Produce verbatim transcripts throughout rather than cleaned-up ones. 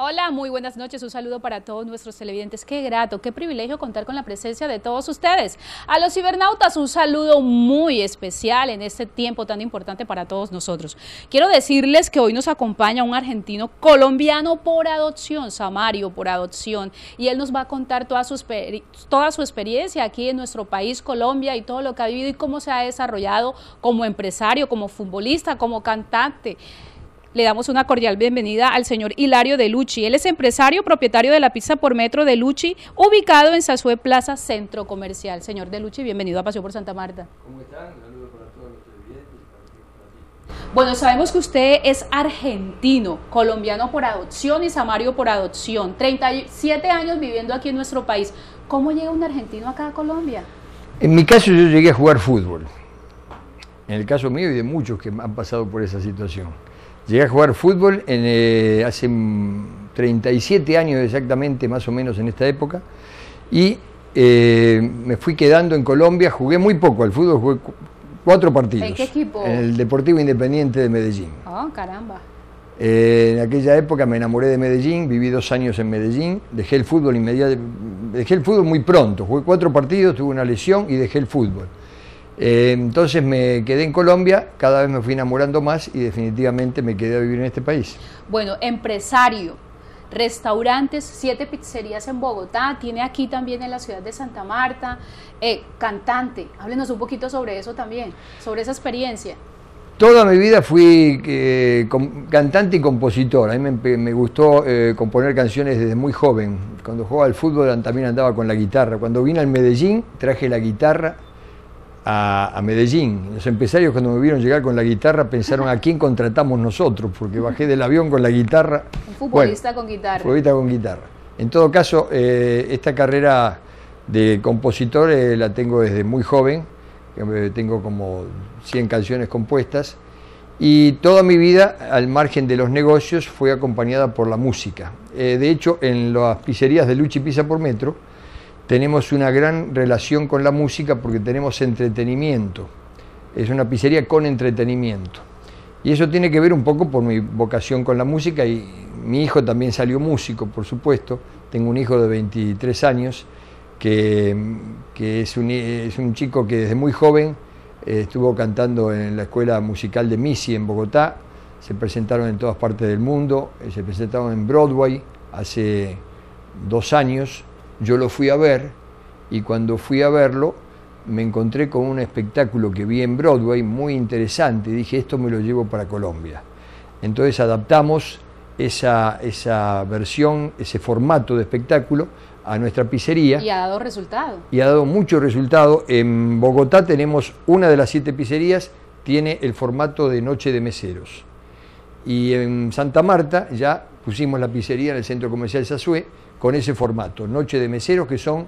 Hola, muy buenas noches, un saludo para todos nuestros televidentes. Qué grato, qué privilegio contar con la presencia de todos ustedes. A los cibernautas, un saludo muy especial en este tiempo tan importante para todos nosotros. Quiero decirles que hoy nos acompaña un argentino colombiano por adopción, Samario por adopción, y él nos va a contar toda su, toda su experiencia aquí en nuestro país, Colombia, y todo lo que ha vivido y cómo se ha desarrollado como empresario, como futbolista, como cantante. Le damos una cordial bienvenida al señor Hilario Delucci. Él es empresario, propietario de la pizza por metro Delucci, ubicado en Sasue Plaza Centro Comercial. Señor Delucci, bienvenido a Paseo por Santa Marta. ¿Cómo están? Saludos para todos los televidentes. Bueno, sabemos que usted es argentino, colombiano por adopción y samario por adopción. treinta y siete años viviendo aquí en nuestro país. ¿Cómo llega un argentino acá a Colombia? En mi caso yo llegué a jugar fútbol. En el caso mío y de muchos que han pasado por esa situación. Llegué a jugar fútbol en, eh, hace treinta y siete años exactamente, más o menos en esta época, y eh, me fui quedando en Colombia, jugué muy poco al fútbol, jugué cu cuatro partidos. ¿En qué equipo? En el Deportivo Independiente de Medellín. Oh, caramba. Eh, en aquella época me enamoré de Medellín, viví dos años en Medellín, dejé el fútbol inmediatamente, dejé el fútbol muy pronto, jugué cuatro partidos, tuve una lesión y dejé el fútbol. Eh, entonces me quedé en Colombia, cada vez me fui enamorando más y definitivamente me quedé a vivir en este país. Bueno, empresario, restaurantes, siete pizzerías en Bogotá, tiene aquí también en la ciudad de Santa Marta, eh, cantante, háblenos un poquito sobre eso también, sobre esa experiencia. Toda mi vida fui eh, com, cantante y compositor, a mí me, me gustó eh, componer canciones desde muy joven, cuando jugaba al fútbol también andaba con la guitarra, cuando vine al Medellín traje la guitarra A, a Medellín. Los empresarios cuando me vieron llegar con la guitarra pensaron a quién contratamos nosotros, porque bajé del avión con la guitarra. Un futbolista bueno, con guitarra. Futbolista con guitarra. En todo caso, eh, esta carrera de compositor eh, la tengo desde muy joven, eh, tengo como cien canciones compuestas, y toda mi vida, al margen de los negocios, fue acompañada por la música. Eh, de hecho, en las pizzerías Delucci Pizza por Metro, tenemos una gran relación con la música porque tenemos entretenimiento. Es una pizzería con entretenimiento. Y eso tiene que ver un poco por mi vocación con la música, y mi hijo también salió músico, por supuesto. Tengo un hijo de veintitrés años que, que es, un, es un chico que desde muy joven eh, estuvo cantando en la Escuela Musical de Missy en Bogotá. Se presentaron en todas partes del mundo, eh, se presentaron en Broadway hace dos años. Yo lo fui a ver, y cuando fui a verlo me encontré con un espectáculo que vi en Broadway muy interesante, y dije, esto me lo llevo para Colombia. Entonces adaptamos esa, esa versión, ese formato de espectáculo a nuestra pizzería. Y ha dado resultado. Y ha dado mucho resultado. En Bogotá tenemos una de las siete pizzerías, tiene el formato de noche de meseros. Y en Santa Marta ya pusimos la pizzería en el Centro Comercial Sasue, con ese formato, noche de meseros, que son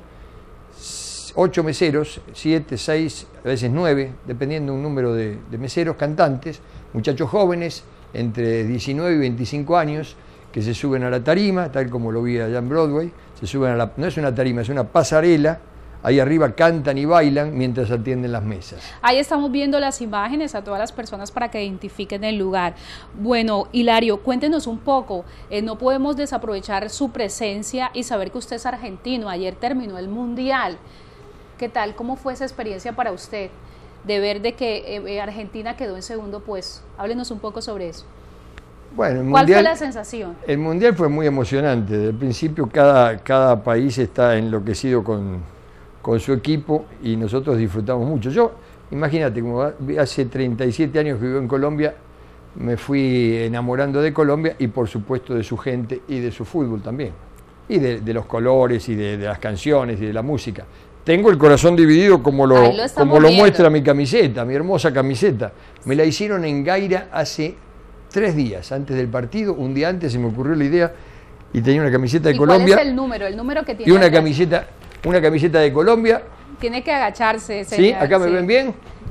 ocho meseros, siete, seis, a veces nueve, dependiendo de un número de, de meseros, cantantes, muchachos jóvenes, entre diecinueve y veinticinco años, que se suben a la tarima, tal como lo vi allá en Broadway, se suben a la, no es una tarima, es una pasarela, ahí arriba cantan y bailan mientras atienden las mesas. Ahí estamos viendo las imágenes a todas las personas para que identifiquen el lugar. Bueno, Hilario, cuéntenos un poco, eh, no podemos desaprovechar su presencia y saber que usted es argentino. Ayer terminó el Mundial. ¿Qué tal? ¿Cómo fue esa experiencia para usted de ver de que eh, Argentina quedó en segundo puesto? Háblenos un poco sobre eso. Bueno, el ¿Cuál mundial, fue la sensación? El Mundial fue muy emocionante. Desde el principio cada, cada país está enloquecido con... con su equipo, y nosotros disfrutamos mucho. Yo, imagínate, como hace treinta y siete años que vivo en Colombia, me fui enamorando de Colombia y por supuesto de su gente y de su fútbol también, y de, de los colores y de, de las canciones y de la música. Tengo el corazón dividido como lo, lo como lo muestra mi camiseta, mi hermosa camiseta. Me la hicieron en Gaira hace tres días, antes del partido. Un día antes se me ocurrió la idea y tenía una camiseta de ¿Y Colombia. ¿Cuál es el número? El número que tiene. Y una acá. camiseta... Una camiseta de Colombia. Tiene que agacharse, señor. ¿Sí? ¿Acá me sí. ven bien?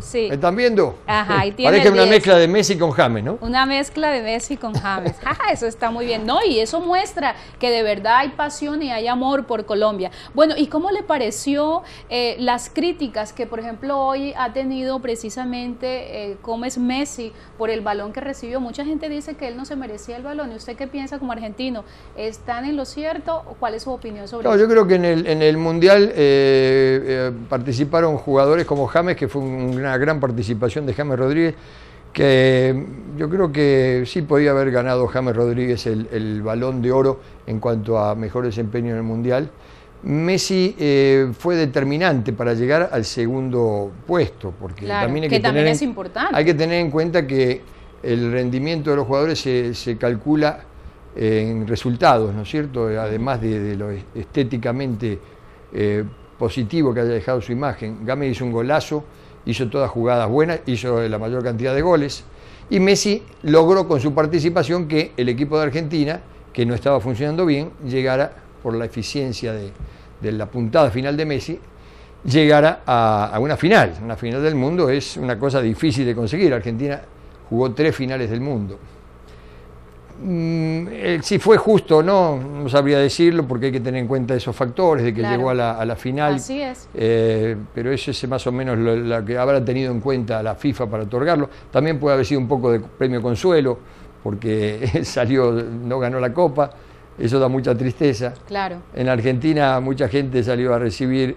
Sí. ¿Me están viendo? Ajá, ahí tiene Parece el una diez. mezcla de Messi con James, ¿no? Una mezcla de Messi con James. Ajá, eso está muy bien. No, y eso muestra que de verdad hay pasión y hay amor por Colombia. Bueno, ¿y cómo le pareció eh, las críticas que, por ejemplo, hoy ha tenido precisamente eh, Gómez Messi por el balón que recibió? Mucha gente dice que él no se merecía el balón. ¿Y usted qué piensa como argentino? ¿Están en lo cierto o cuál es su opinión sobre No, eso? yo creo que en el, en el Mundial eh, eh, participaron jugadores como James, que fue una gran participación de James Rodríguez, que yo creo que sí podía haber ganado James Rodríguez el, el Balón de Oro en cuanto a mejor desempeño en el Mundial. Messi eh, fue determinante para llegar al segundo puesto, porque Claro, también hay que que, también tener es en, importante. hay que tener en cuenta que el rendimiento de los jugadores se, se calcula en resultados, ¿no es cierto? Además de, de lo estéticamente eh, positivo que haya dejado su imagen. James hizo un golazo, hizo todas jugadas buenas, hizo la mayor cantidad de goles, y Messi logró con su participación que el equipo de Argentina, que no estaba funcionando bien, llegara, por la eficiencia de, de la puntada final de Messi, llegara a, a una final. Una final del mundo es una cosa difícil de conseguir. Argentina jugó tres finales del mundo. Mm, eh, si fue justo o no, no sabría decirlo, porque hay que tener en cuenta esos factores de que Claro. llegó a la, a la final. Así es. Eh, pero eso es más o menos lo, lo que habrá tenido en cuenta la FIFA para otorgarlo. También puede haber sido un poco de premio consuelo, porque salió, no ganó la Copa, eso da mucha tristeza. Claro. En Argentina mucha gente salió a recibir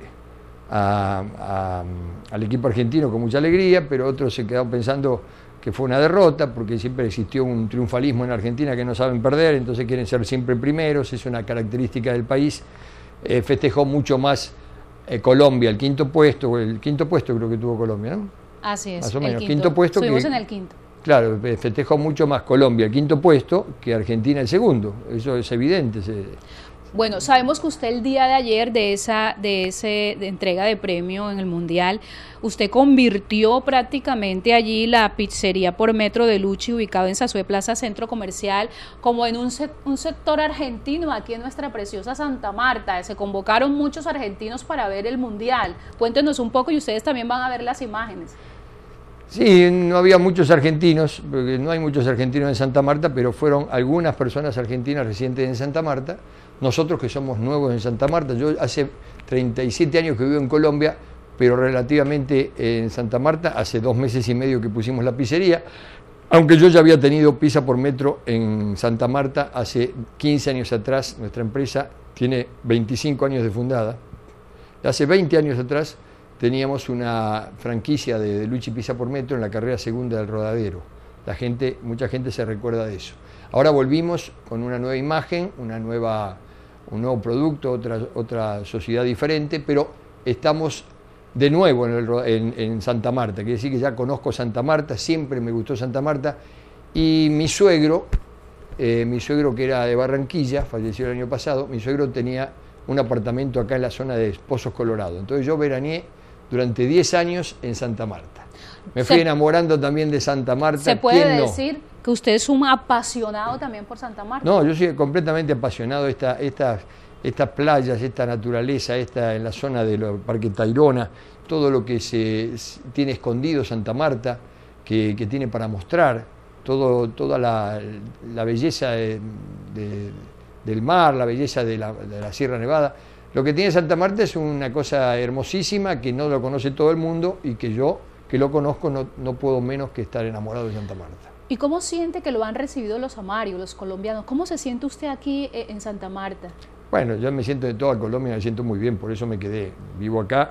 a, a, al equipo argentino con mucha alegría, pero otros se quedaron pensando que fue una derrota, porque siempre existió un triunfalismo en Argentina que no saben perder, entonces quieren ser siempre primeros, es una característica del país. Eh, festejó mucho más eh, Colombia, el quinto puesto, el quinto puesto creo que tuvo Colombia, ¿no? Así es. Más o menos, el quinto puesto Estuvimos que- en el quinto. Claro, festejó mucho más Colombia el quinto puesto que Argentina el segundo, eso es evidente. se- Bueno, sabemos que usted el día de ayer de esa de ese de entrega de premio en el Mundial, usted convirtió prácticamente allí la pizzería por metro de Luchi, ubicado en Sasué Plaza Centro Comercial, como en un, sec- un sector argentino aquí en nuestra preciosa Santa Marta. Se convocaron muchos argentinos para ver el Mundial. Cuéntenos un poco y ustedes también van a ver las imágenes. Sí, no había muchos argentinos, porque no hay muchos argentinos en Santa Marta, pero fueron algunas personas argentinas residentes en Santa Marta. Nosotros que somos nuevos en Santa Marta, yo hace treinta y siete años que vivo en Colombia, pero relativamente en Santa Marta, hace dos meses y medio que pusimos la pizzería, aunque yo ya había tenido pizza por metro en Santa Marta hace quince años atrás. Nuestra empresa tiene veinticinco años de fundada. Hace veinte años atrás teníamos una franquicia de, de Luchi Pizza por metro en la carrera segunda del Rodadero. La gente, mucha gente se recuerda de eso. Ahora volvimos con una nueva imagen, una nueva, un nuevo producto, otra, otra sociedad diferente, pero estamos de nuevo en, el, en, en Santa Marta. Quiere decir que ya conozco Santa Marta, siempre me gustó Santa Marta, y mi suegro, eh, mi suegro que era de Barranquilla, falleció el año pasado, mi suegro tenía un apartamento acá en la zona de Pozos Colorado. Entonces yo veraneé durante diez años en Santa Marta. Me fui Se- enamorando también de Santa Marta. ¿Se puede ¿Quién no? decir que usted es un apasionado también por Santa Marta? No, yo soy completamente apasionado de esta, estas, estas playas, esta naturaleza, esta en la zona del Parque Tayrona, todo lo que se, se tiene escondido Santa Marta, que, que tiene para mostrar, todo, toda la, la belleza de, de, del mar, la belleza de la, de la Sierra Nevada. Lo que tiene Santa Marta es una cosa hermosísima que no lo conoce todo el mundo y que yo, que lo conozco, no, no puedo menos que estar enamorado de Santa Marta. ¿Y cómo siente que lo han recibido los amarios, los colombianos? ¿Cómo se siente usted aquí eh, en Santa Marta? Bueno, yo me siento de toda Colombia, me siento muy bien, por eso me quedé. Vivo acá,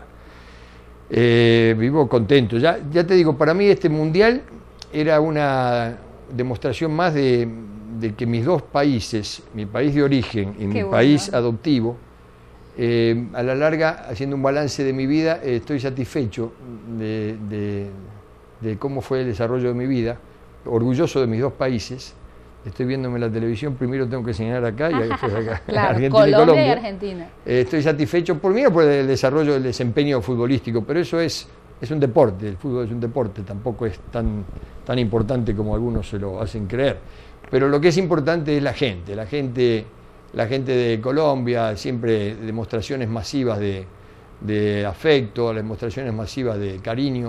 eh, vivo contento. Ya, ya te digo, para mí este mundial era una demostración más de, de que mis dos países, mi país de origen y Qué mi bueno. país adoptivo, eh, a la larga, haciendo un balance de mi vida, eh, estoy satisfecho de, de, de cómo fue el desarrollo de mi vida, orgulloso de mis dos países. Estoy viéndome la televisión, primero tengo que señalar acá y después acá. Claro, Argentina Colombia y Colombia. y Argentina. Eh, estoy satisfecho por mí o por el desarrollo del desempeño futbolístico, pero eso es, es un deporte, el fútbol es un deporte, tampoco es tan, tan importante como algunos se lo hacen creer. Pero lo que es importante es la gente, la gente, la gente de Colombia, siempre demostraciones masivas de, de afecto, demostraciones masivas de cariño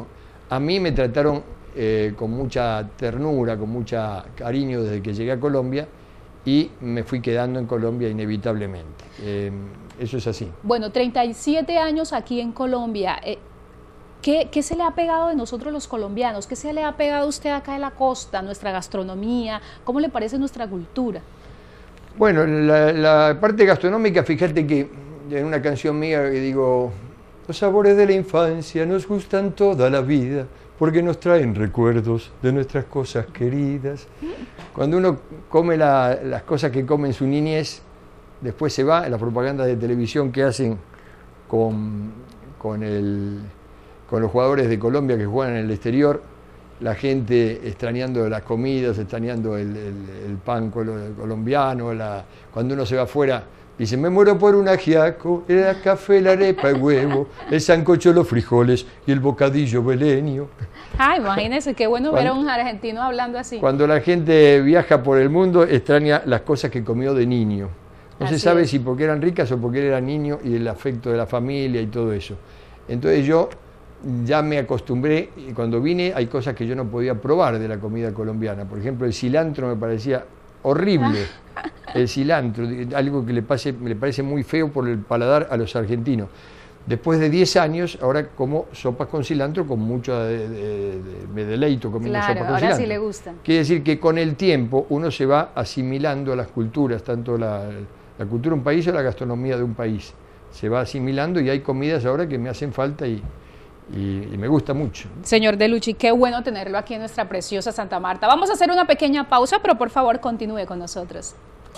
A mí me trataron eh, con mucha ternura, con mucho cariño desde que llegué a Colombia y me fui quedando en Colombia inevitablemente. Eh, eso es así. Bueno, treinta y siete años aquí en Colombia. Eh, ¿qué, ¿Qué se le ha pegado de nosotros los colombianos? ¿Qué se le ha pegado a usted acá de la costa, nuestra gastronomía? ¿Cómo le parece nuestra cultura? Bueno, la, la parte gastronómica, fíjate que en una canción mía que digo, los sabores de la infancia nos gustan toda la vida porque nos traen recuerdos de nuestras cosas queridas. Cuando uno come la, las cosas que come en su niñez, después se va, en las propagandas de televisión que hacen con, con, el, con los jugadores de Colombia que juegan en el exterior, la gente extrañando las comidas, extrañando el, el, el pan colombiano, la, cuando uno se va afuera, dice, me muero por un ajiaco, el café, la arepa, el huevo, el sancocho, los frijoles y el bocadillo beleño. Ah, imagínese, qué bueno cuando, ver a un argentino hablando así. Cuando la gente viaja por el mundo, extraña las cosas que comió de niño. No así se sabe es. si porque eran ricas o porque era niño y el afecto de la familia y todo eso. Entonces yo ya me acostumbré, y cuando vine hay cosas que yo no podía probar de la comida colombiana. Por ejemplo, el cilantro me parecía horrible. El cilantro, algo que le, pase, le parece muy feo por el paladar a los argentinos. Después de diez años, ahora como sopas con cilantro, con mucho de, de, de, me deleito comiendo claro, sopas con ahora cilantro. Sí le gustan. Quiere decir que con el tiempo uno se va asimilando a las culturas, tanto la, la cultura de un país o la gastronomía de un país. Se va asimilando y hay comidas ahora que me hacen falta y, y, y me gusta mucho. Señor Delucchi, qué bueno tenerlo aquí en nuestra preciosa Santa Marta. Vamos a hacer una pequeña pausa, pero por favor continúe con nosotros.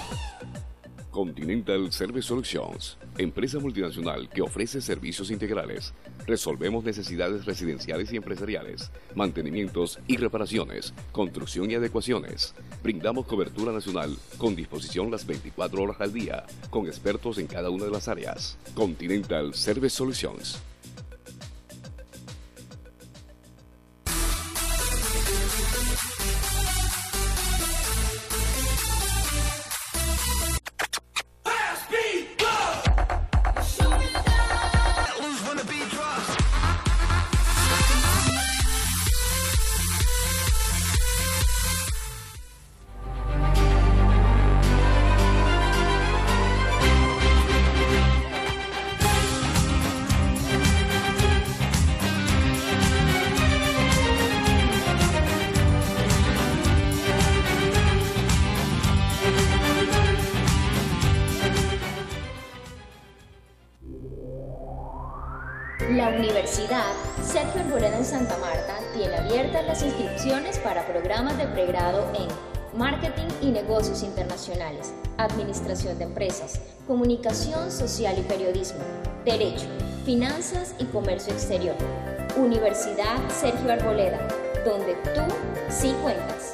Continental Service Solutions, empresa multinacional que ofrece servicios integrales. Resolvemos necesidades residenciales y empresariales, mantenimientos y reparaciones, construcción y adecuaciones. Brindamos cobertura nacional con disposición las veinticuatro horas al día, con expertos en cada una de las áreas. Continental Service Solutions. La Universidad Sergio Arboleda en Santa Marta tiene abiertas las inscripciones para programas de pregrado en Marketing y Negocios Internacionales, Administración de Empresas, Comunicación Social y Periodismo, Derecho, Finanzas y Comercio Exterior. Universidad Sergio Arboleda, donde tú sí cuentas.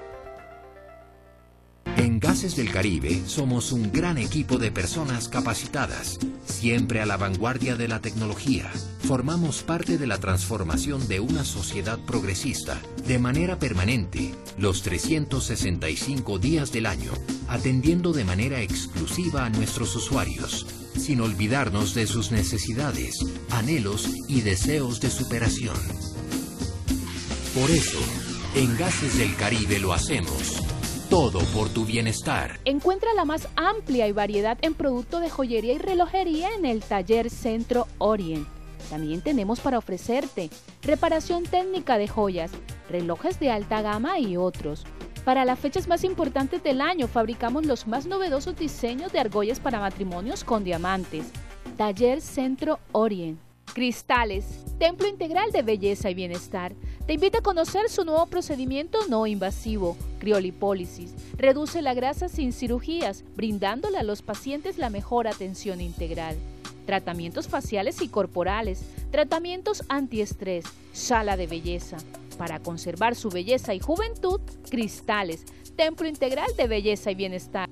En Gases del Caribe somos un gran equipo de personas capacitadas, siempre a la vanguardia de la tecnología. Formamos parte de la transformación de una sociedad progresista de manera permanente, los trescientos sesenta y cinco días del año, atendiendo de manera exclusiva a nuestros usuarios, sin olvidarnos de sus necesidades, anhelos y deseos de superación. Por eso, en Gases del Caribe lo hacemos. Todo por tu bienestar. Encuentra la más amplia y variedad en producto de joyería y relojería en el Taller Centro Orient. También tenemos para ofrecerte reparación técnica de joyas, relojes de alta gama y otros. Para las fechas más importantes del año fabricamos los más novedosos diseños de argollas para matrimonios con diamantes. Taller Centro Orient. Cristales, templo integral de belleza y bienestar. Te invita a conocer su nuevo procedimiento no invasivo, criolipólisis. Reduce la grasa sin cirugías, brindándole a los pacientes la mejor atención integral. Tratamientos faciales y corporales, tratamientos antiestrés, sala de belleza. Para conservar su belleza y juventud, Cristales, templo integral de belleza y bienestar.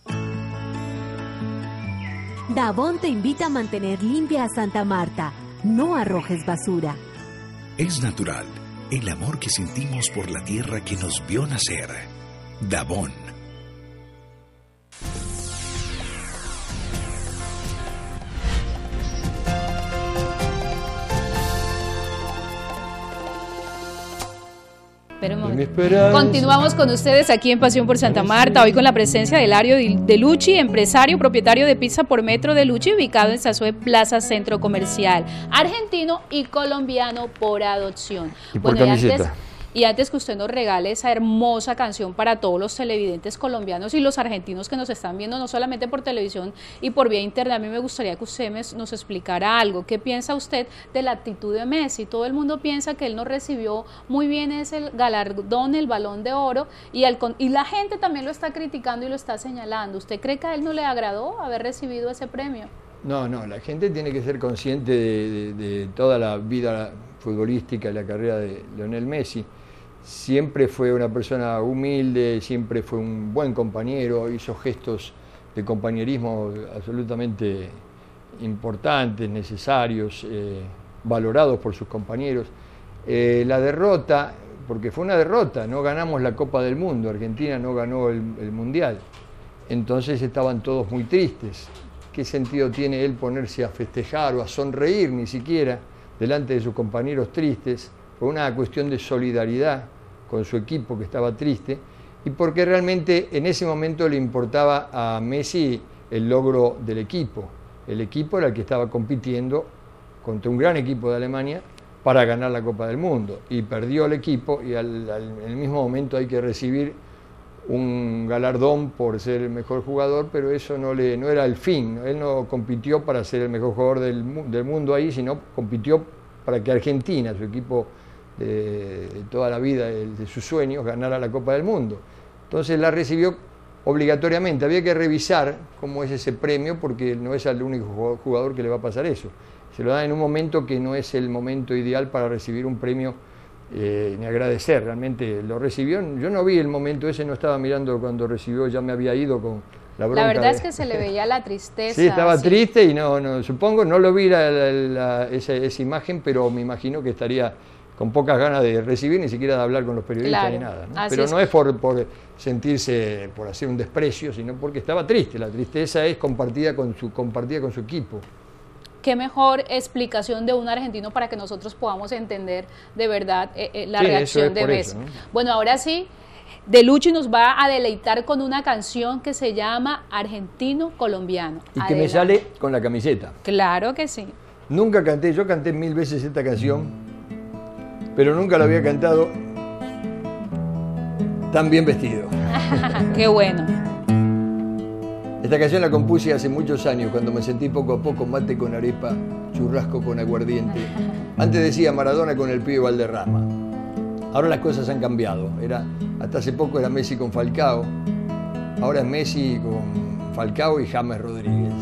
Davon te invita a mantener limpia a Santa Marta. No arrojes basura. Es natural el amor que sentimos por la tierra que nos vio nacer. Davon. Espera un momento. Continuamos con ustedes aquí en Pasión por Santa Marta, hoy con la presencia de Hilario Delucci, empresario, propietario de Pizza por Metro Delucci, ubicado en Sasue Plaza Centro Comercial, argentino y colombiano por adopción. Y por bueno, camiseta. Y antes, y antes que usted nos regale esa hermosa canción para todos los televidentes colombianos y los argentinos que nos están viendo, no solamente por televisión y por vía interna, a mí me gustaría que usted me, nos explicara algo. ¿Qué piensa usted de la actitud de Messi? Todo el mundo piensa que él no recibió muy bien ese galardón, el Balón de Oro, y, al, y la gente también lo está criticando y lo está señalando. ¿Usted cree que a él no le agradó haber recibido ese premio? No, no, la gente tiene que ser consciente de, de, de toda la vida futbolística y la carrera de Lionel Messi. Siempre fue una persona humilde, siempre fue un buen compañero, hizo gestos de compañerismo absolutamente importantes, necesarios, eh, valorados por sus compañeros. Eh, la derrota, porque fue una derrota, no ganamos la Copa del Mundo, Argentina no ganó el, el Mundial, entonces estaban todos muy tristes. ¿Qué sentido tiene él ponerse a festejar o a sonreír ni siquiera delante de sus compañeros tristes? Por una cuestión de solidaridad con su equipo que estaba triste y porque realmente en ese momento le importaba a Messi el logro del equipo. El equipo era el que estaba compitiendo contra un gran equipo de Alemania para ganar la Copa del Mundo y perdió el equipo y al, al, en el mismo momento hay que recibir un galardón por ser el mejor jugador, pero eso no, le, no era el fin. Él no compitió para ser el mejor jugador del, del mundo ahí, sino compitió para que Argentina, su equipo de, de toda la vida, de, de sus sueños, ganara la Copa del Mundo. Entonces la recibió obligatoriamente. Había que revisar cómo es ese premio, porque no es al único jugador que le va a pasar eso. Se lo dan en un momento que no es el momento ideal para recibir un premio eh, ni agradecer. Realmente lo recibió. Yo no vi el momento ese, no estaba mirando cuando recibió, ya me había ido con la bronca. La verdad de... es que se le veía la tristeza. Sí, estaba sí. triste y no, no, supongo, no lo vi la, la, la, esa, esa imagen, pero me imagino que estaría con pocas ganas de recibir, ni siquiera de hablar con los periodistas, claro, ni nada, ¿no? Pero es. no es por, por sentirse, por hacer un desprecio, sino porque estaba triste. La tristeza es compartida con su, compartida con su equipo. Qué mejor explicación de un argentino para que nosotros podamos entender de verdad eh, eh, la sí, reacción es de Messi. Eso, ¿no? Bueno, ahora sí, Delucci nos va a deleitar con una canción que se llama Argentino Colombiano. Y Adelante. que me sale con la camiseta. Claro que sí. Nunca canté, yo canté mil veces esta canción, pero nunca la había cantado tan bien vestido. Qué bueno. Esta canción la compuse hace muchos años, cuando me sentí poco a poco mate con arepa, churrasco con aguardiente. Antes decía Maradona con el pibe Valderrama. Ahora las cosas han cambiado. Era, hasta hace poco era Messi con Falcao. Ahora es Messi con Falcao y James Rodríguez.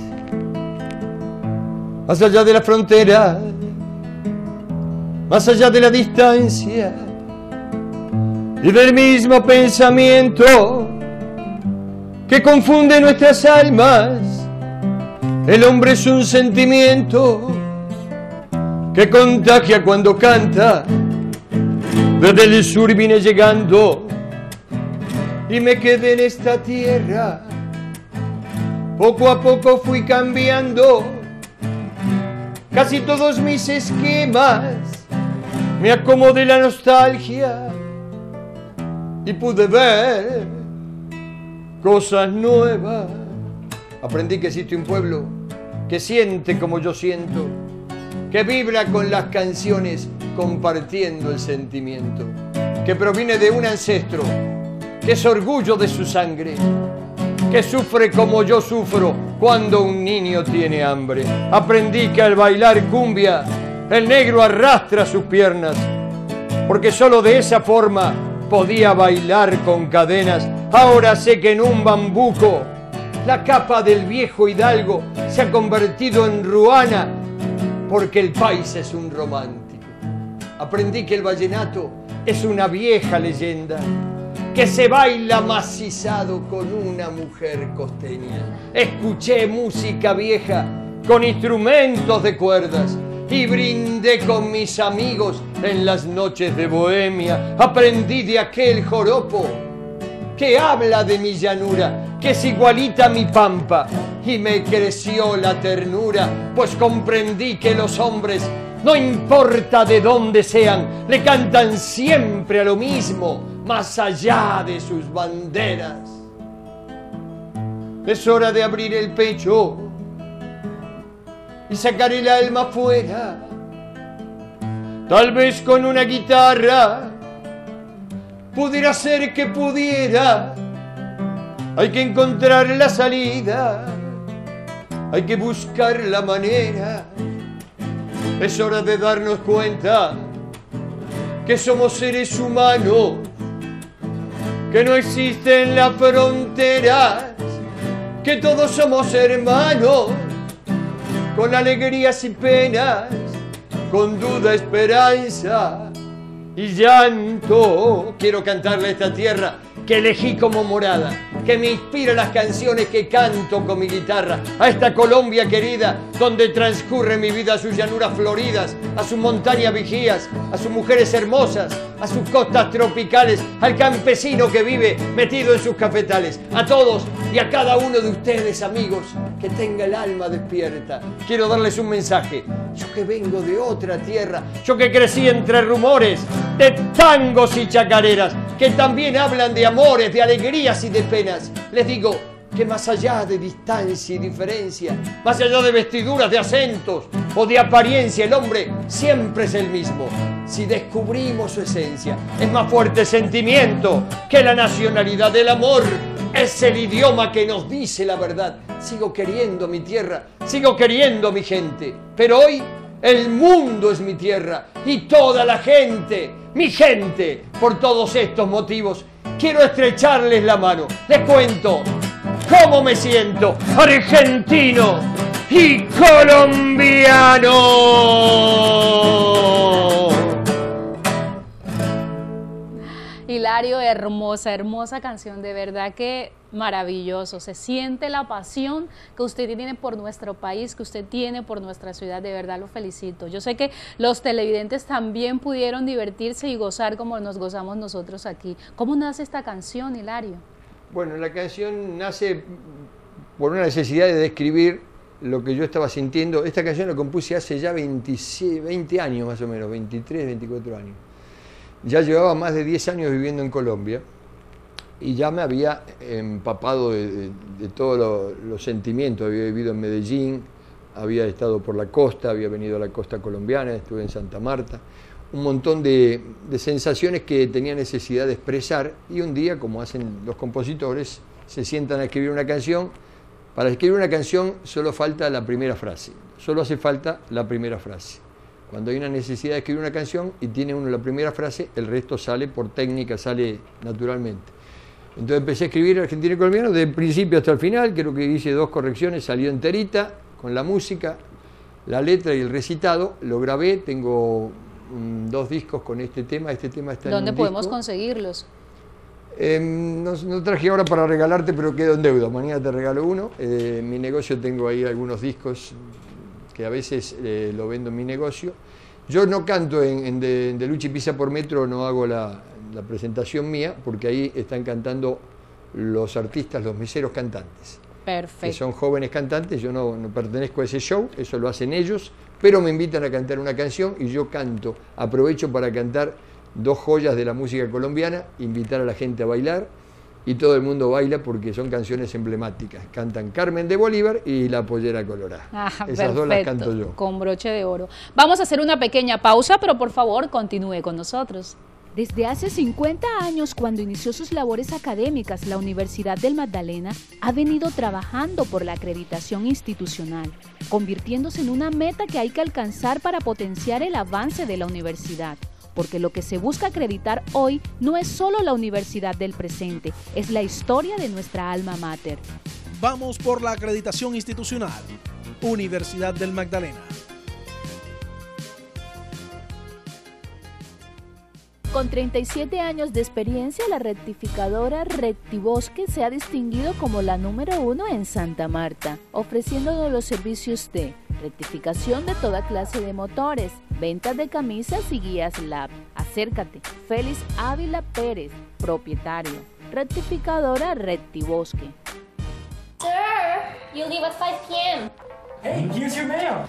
Más allá de la frontera, más allá de la distancia y del mismo pensamiento que confunde nuestras almas, el hombre es un sentimiento que contagia cuando canta. Desde el sur vine llegando y me quedé en esta tierra. Poco a poco fui cambiando casi todos mis esquemas. Me acomodé la nostalgia y pude ver cosas nuevas. Aprendí que existe un pueblo que siente como yo siento, que vibra con las canciones compartiendo el sentimiento, que proviene de un ancestro, que es orgullo de su sangre, que sufre como yo sufro cuando un niño tiene hambre. Aprendí que al bailar cumbia el negro arrastra sus piernas, porque solo de esa forma podía bailar con cadenas. Ahora sé que en un bambuco la capa del viejo hidalgo se ha convertido en ruana, porque el país es un romántico. Aprendí que el vallenato es una vieja leyenda, que se baila macizado con una mujer costeña. Escuché música vieja con instrumentos de cuerdas y brindé con mis amigos en las noches de bohemia. Aprendí de aquel joropo que habla de mi llanura, que es igualita a mi pampa. Y me creció la ternura, pues comprendí que los hombres, no importa de dónde sean, le cantan siempre a lo mismo, más allá de sus banderas. Es hora de abrir el pecho y sacar el alma afuera. Tal vez con una guitarra pudiera ser que pudiera. Hay que encontrar la salida, hay que buscar la manera. Es hora de darnos cuenta que somos seres humanos, que no existen las fronteras, que todos somos hermanos, con alegrías y penas, con duda, esperanza y llanto. Quiero cantarle a esta tierra que elegí como morada, que me inspira las canciones que canto con mi guitarra, a esta Colombia querida, donde transcurre mi vida, a sus llanuras floridas, a sus montañas vigías, a sus mujeres hermosas, a sus costas tropicales, al campesino que vive metido en sus cafetales, a todos y a cada uno de ustedes, amigos, que tenga el alma despierta. Quiero darles un mensaje. Yo que vengo de otra tierra, yo que crecí entre rumores de tangos y chacareras, que también hablan de amores, de alegrías y de penas, les digo que más allá de distancia y diferencia, más allá de vestiduras, de acentos o de apariencia, el hombre siempre es el mismo. Si descubrimos su esencia, es más fuerte sentimiento que la nacionalidad. El amor es el idioma que nos dice la verdad. Sigo queriendo mi tierra, sigo queriendo mi gente, pero hoy el mundo es mi tierra y toda la gente, mi gente. Por todos estos motivos quiero estrecharles la mano. Les cuento cómo me siento, argentino y colombiano. Hilario, hermosa, hermosa canción, de verdad que maravilloso. Se siente la pasión que usted tiene por nuestro país, que usted tiene por nuestra ciudad, de verdad lo felicito. Yo sé que los televidentes también pudieron divertirse y gozar como nos gozamos nosotros aquí. ¿Cómo nace esta canción, Hilario? Bueno, la canción nace por una necesidad de describir lo que yo estaba sintiendo. Esta canción la compuse hace ya veinte años más o menos, veintitrés, veinticuatro años. Ya llevaba más de diez años viviendo en Colombia y ya me había empapado de, de, de todos lo, los sentimientos. Había vivido en Medellín, había estado por la costa, había venido a la costa colombiana, estuve en Santa Marta. Un montón de, de sensaciones que tenía necesidad de expresar, y un día, como hacen los compositores, se sientan a escribir una canción. Para escribir una canción solo falta la primera frase, solo hace falta la primera frase. Cuando hay una necesidad de escribir una canción y tiene uno la primera frase, el resto sale por técnica, sale naturalmente. Entonces empecé a escribir argentino y colombiano desde el principio hasta el final. Creo que hice dos correcciones, salió enterita con la música, la letra y el recitado. Lo grabé, tengo um, dos discos con este tema. Este tema está en un ¿Dónde podemos disco. conseguirlos? Eh, no, no traje ahora para regalarte, pero quedo en deuda. Mañana te regalo uno. Eh, en mi negocio tengo ahí algunos discos que a veces eh, lo vendo en mi negocio. Yo no canto en, en de, de Luchi Pisa por Metro, no hago la, la presentación mía, porque ahí están cantando los artistas, los meseros cantantes. Perfecto. Que son jóvenes cantantes. Yo no, no pertenezco a ese show, eso lo hacen ellos, pero me invitan a cantar una canción y yo canto. Aprovecho para cantar dos joyas de la música colombiana, invitar a la gente a bailar, y todo el mundo baila porque son canciones emblemáticas. Cantan Carmen de Bolívar y La Pollera Colorada. Ah, Esas perfecto, dos las canto yo. Con broche de oro. Vamos a hacer una pequeña pausa, pero por favor continúe con nosotros. Desde hace cincuenta años, cuando inició sus labores académicas, la Universidad del Magdalena ha venido trabajando por la acreditación institucional, convirtiéndose en una meta que hay que alcanzar para potenciar el avance de la universidad. Porque lo que se busca acreditar hoy no es solo la universidad del presente, es la historia de nuestra alma mater. Vamos por la acreditación institucional. Universidad del Magdalena. Con treinta y siete años de experiencia, la rectificadora Rectibosque se ha distinguido como la número uno en Santa Marta, ofreciéndonos los servicios de rectificación de toda clase de motores, ventas de camisas y guías L A B. Acércate, Félix Ávila Pérez, propietario. Rectificadora Rectibosque. You leave at five p m Hey, here's your mail.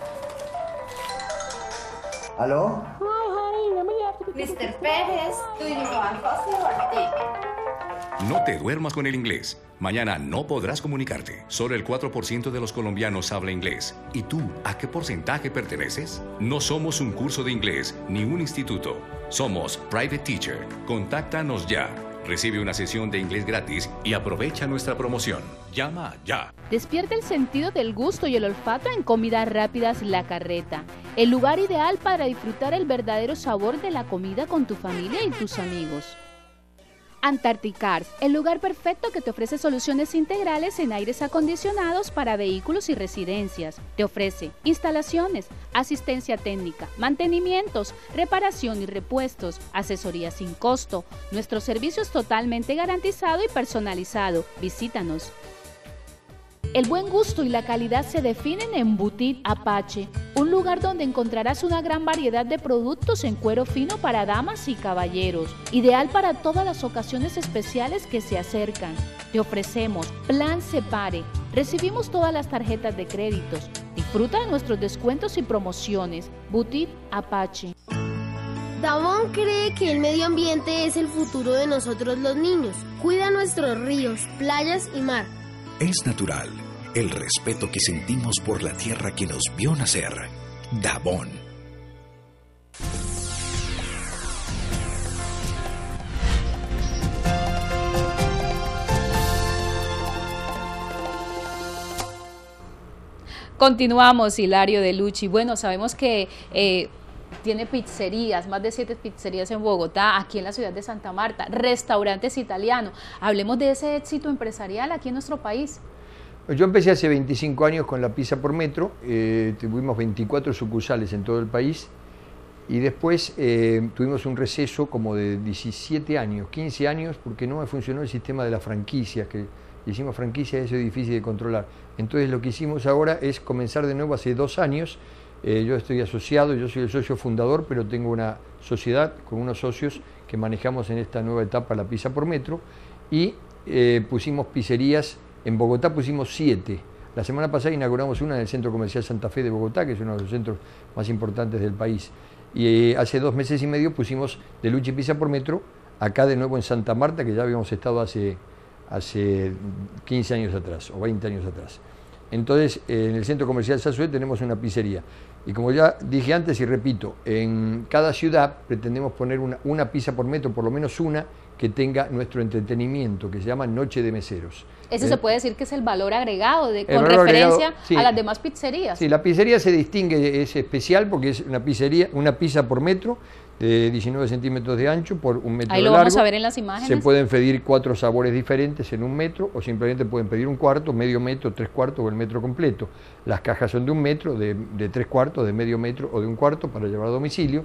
¿Aló? mister Pérez, do you want coffee or tea? No te duermas con el inglés. Mañana no podrás comunicarte. Solo el cuatro por ciento de los colombianos habla inglés. ¿Y tú, a qué porcentaje perteneces? No somos un curso de inglés ni un instituto. Somos Private Teacher. Contáctanos ya. Recibe una sesión de inglés gratis y aprovecha nuestra promoción. Llama ya. Despierta el sentido del gusto y el olfato en Comidas Rápidas La Carreta, el lugar ideal para disfrutar el verdadero sabor de la comida con tu familia y tus amigos. Antarticars, el lugar perfecto que te ofrece soluciones integrales en aires acondicionados para vehículos y residencias. Te ofrece instalaciones, asistencia técnica, mantenimientos, reparación y repuestos, asesoría sin costo. Nuestro servicio es totalmente garantizado y personalizado. Visítanos. El buen gusto y la calidad se definen en Boutique Apache, un lugar donde encontrarás una gran variedad de productos en cuero fino para damas y caballeros, ideal para todas las ocasiones especiales que se acercan. Te ofrecemos Plan Separe, recibimos todas las tarjetas de créditos, disfruta de nuestros descuentos y promociones. Boutique Apache. Davon cree que el medio ambiente es el futuro de nosotros los niños. Cuida nuestros ríos, playas y mar. Es natural el respeto que sentimos por la tierra que nos vio nacer. Davon. Continuamos, Hilario de Lucci. Bueno, sabemos que eh, tiene pizzerías, más de siete pizzerías en Bogotá, aquí en la ciudad de Santa Marta, restaurantes italianos. Hablemos de ese éxito empresarial aquí en nuestro país. Yo empecé hace veinticinco años con la pizza por metro, eh, tuvimos veinticuatro sucursales en todo el país y después eh, tuvimos un receso como de diecisiete años, quince años, porque no me funcionó el sistema de las franquicias, que hicimos franquicias, eso es difícil de controlar. Entonces lo que hicimos ahora es comenzar de nuevo hace dos años. Eh, yo estoy asociado, yo soy el socio fundador, pero tengo una sociedad con unos socios que manejamos en esta nueva etapa la pizza por metro y eh, pusimos pizzerías, en Bogotá pusimos siete. La semana pasada inauguramos una en el Centro Comercial Santa Fe de Bogotá, que es uno de los centros más importantes del país. Y eh, hace dos meses y medio pusimos De Lucci Pizza por metro, acá de nuevo en Santa Marta, que ya habíamos estado hace, hace quince años atrás, o veinte años atrás. Entonces, eh, en el Centro Comercial Sasue tenemos una pizzería. Y como ya dije antes y repito, en cada ciudad pretendemos poner una, una pizza por metro, por lo menos una, que tenga nuestro entretenimiento, que se llama Noche de Meseros. Ese ¿Eh? se puede decir que es el valor agregado, de, el con valor referencia agregado, sí. a las demás pizzerías. Sí, la pizzería se distingue, es especial porque es una pizzería, una pizza por metro, de diecinueve centímetros de ancho por un metro Ahí de lo largo. vamos a ver en las imágenes. Se pueden pedir cuatro sabores diferentes en un metro o simplemente pueden pedir un cuarto, medio metro, tres cuartos o el metro completo. Las cajas son de un metro, de, de tres cuartos, de medio metro o de un cuarto para llevar a domicilio.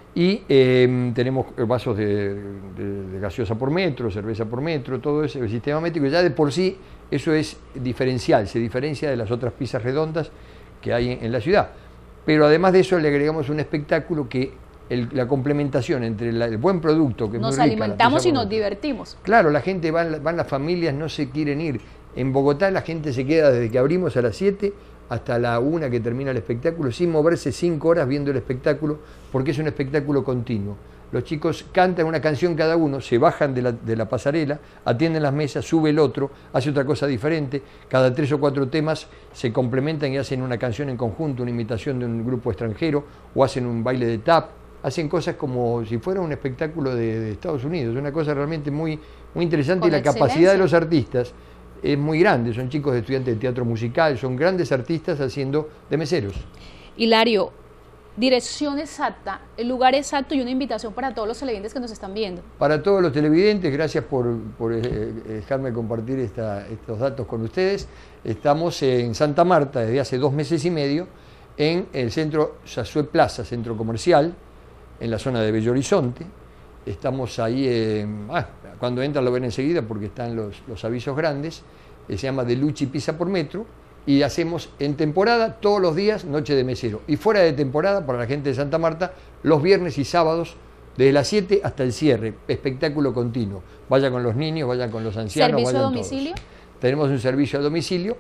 Y eh, tenemos vasos de, de, de gaseosa por metro, cerveza por metro, todo ese el sistema métrico. Ya de por sí eso es diferencial, se diferencia de las otras pizzas redondas que hay en, en la ciudad. Pero además de eso le agregamos un espectáculo que El, la complementación entre la, el buen producto que es nos muy rica, alimentamos y nos divertimos. Claro, la gente va, van las familias, no se quieren ir. En Bogotá la gente se queda desde que abrimos a las siete hasta la una que termina el espectáculo, sin moverse cinco horas viendo el espectáculo, porque es un espectáculo continuo. Los chicos cantan una canción cada uno, se bajan de la, de la pasarela, atienden las mesas, sube el otro, hace otra cosa diferente, cada tres o cuatro temas se complementan y hacen una canción en conjunto, una imitación de un grupo extranjero, o hacen un baile de tap, hacen cosas como si fuera un espectáculo de, de Estados Unidos, una cosa realmente muy, muy interesante. Con y la excelencia. Capacidad de los artistas es muy grande, son chicos de estudiantes de teatro musical, son grandes artistas haciendo de meseros. Hilario, dirección exacta, el lugar exacto y una invitación para todos los televidentes que nos están viendo. Para todos los televidentes, gracias por, por eh, dejarme compartir esta, estos datos con ustedes. Estamos en Santa Marta desde hace dos meses y medio en el centro Sasue Plaza, centro comercial, en la zona de Bello Horizonte. Estamos ahí, eh, ah, cuando entran lo ven enseguida porque están los, los avisos grandes, eh, se llama De Lucci Pizza por metro, y hacemos en temporada todos los días Noche de Mesero, y fuera de temporada para la gente de Santa Marta los viernes y sábados desde las siete hasta el cierre, espectáculo continuo. Vaya con los niños, vayan con los ancianos, ¿Servicio vayan a domicilio? Todos. Tenemos un servicio a domicilio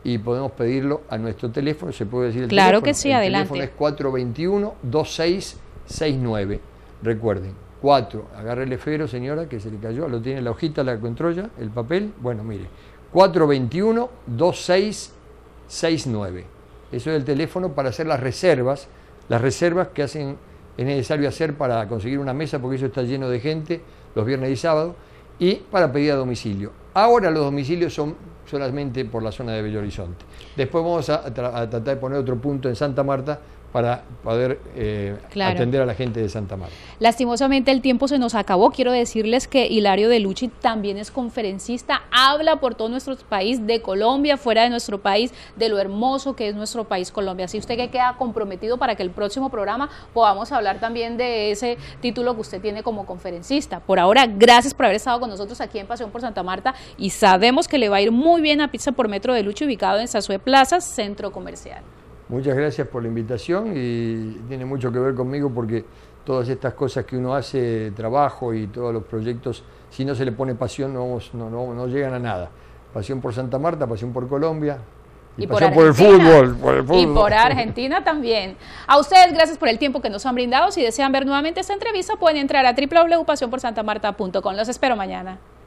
y podemos pedirlo a nuestro teléfono. ¿Se puede decir el claro teléfono? Que sí, el adelante. El teléfono es cuatro dos uno, dos seis seis nueve. Recuerden, cuatro, agarre el esfero, señora, que se le cayó, lo tiene la hojita, la controlla, el papel. Bueno, mire, cuatro dos uno, dos seis seis nueve. Eso es el teléfono para hacer las reservas, las reservas que hacen, es necesario hacer para conseguir una mesa, porque eso está lleno de gente los viernes y sábados, y para pedir a domicilio. Ahora los domicilios son solamente por la zona de Belo Horizonte. Después vamos a, a tratar de poner otro punto en Santa Marta para poder eh, claro. atender a la gente de Santa Marta. Lastimosamente el tiempo se nos acabó. Quiero decirles que Hilario Delucci también es conferencista, habla por todo nuestro país, de Colombia, fuera de nuestro país, de lo hermoso que es nuestro país Colombia. Así usted que queda comprometido para que el próximo programa podamos hablar también de ese título que usted tiene como conferencista. Por ahora, gracias por haber estado con nosotros aquí en Pasión por Santa Marta, y sabemos que le va a ir muy bien a Pizza por Metro Delucci, ubicado en Sasue Plaza, Centro Comercial. Muchas gracias por la invitación, y tiene mucho que ver conmigo porque todas estas cosas que uno hace, trabajo y todos los proyectos, si no se le pone pasión no, no, no, no llegan a nada. Pasión por Santa Marta, pasión por Colombia y, y pasión por, por, el fútbol, por el fútbol. Y por Argentina también. A ustedes, gracias por el tiempo que nos han brindado. Si desean ver nuevamente esta entrevista, pueden entrar a w w w punto pasión por santa marta punto com. Los espero mañana.